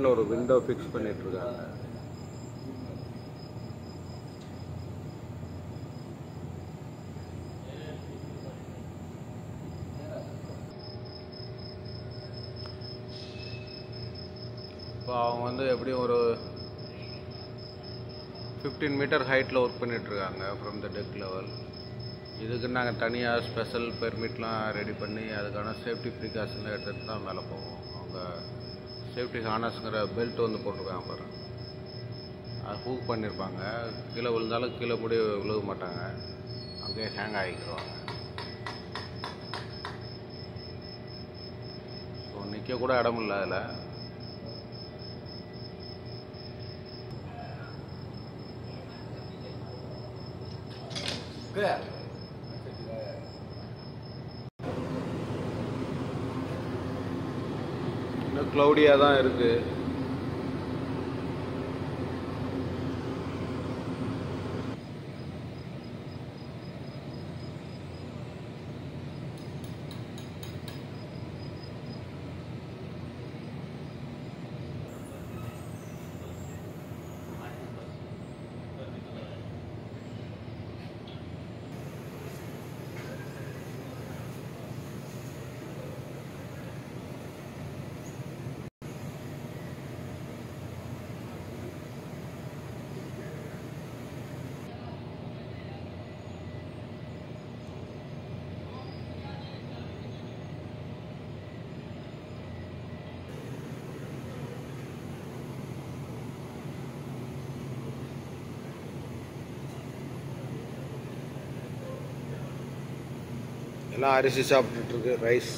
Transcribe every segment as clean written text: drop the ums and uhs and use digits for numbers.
சென்டரில் ஒரு window fix பண்ணிகிட்ருக்காங்க. இப்போ அவங்க வந்து எப்படியும் ஒரு 15 மீட்டர் ஹைட்டில் ஒர்க் பண்ணிகிட்ருக்காங்க ஃப்ரம் த டெக் லெவல். இதுக்கு நாங்கள் தனியாக ஸ்பெஷல் பெர்மிட்லாம் ரெடி பண்ணி அதுக்கான சேஃப்டி ப்ரிகாஷன்லாம் எடுத்துகிட்டு தான் மேலே போவோம். அவங்க சேஃப்டி ஹார்னஸ்ங்கிற பெல்ட் வந்து போட்டிருக்காங்க பாரு, அது ஹூக் பண்ணியிருப்பாங்க. கீழே விழுந்தாலும் கீழே கூட விழுக மாட்டாங்க, அங்கேயே ஹேங் ஆகிக்கிடுவாங்க. ஸோ நிற்க கூட இடம் இல்லை அதில். இன்னும் க்ளௌடியாக தான் இருக்குது. எல்லாம் அரிசி சாப்பிட்டுருக்கு, ரைஸ்.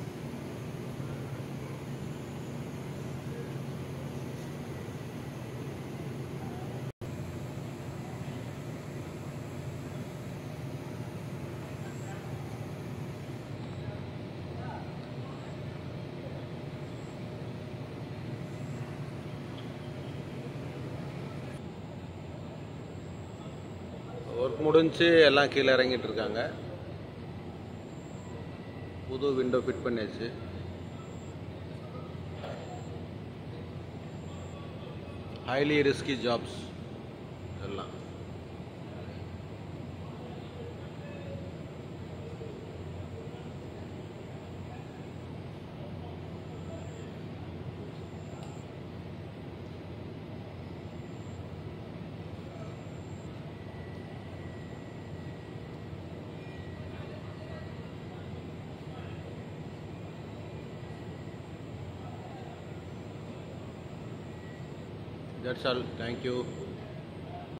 ஒர்க் முடிஞ்சு எல்லாம் கீழே இறங்கிட்டு இருக்காங்க. புது விண்டோ ஃபிட் பண்ணியாச்சு. ஹைலி ரிஸ்கி ஜாப்ஸ் எல்லாம். That's all. Thank you.